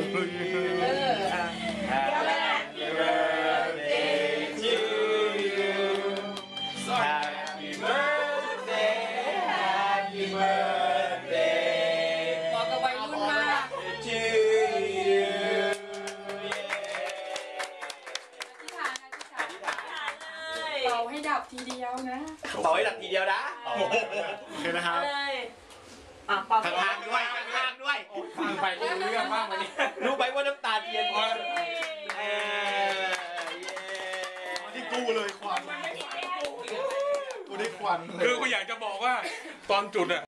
Happy birthday to you Happy birthday Happy birthday บอกกับวัยรุ่นมาก to you อธิษฐานเลยเป่าให้ดับทีเดียวนะเป่าให้ดับทีเดียวนะโอเคนะครับข้างๆด้วยข้างๆด้วยข้างไปรู้เรื่องบ้างวันนี้รู้ไหมว่าน้ำตาเทียนที่กูเลยควันกูได้ควันคือกูอยากจะบอกว่าตอนจุดอะ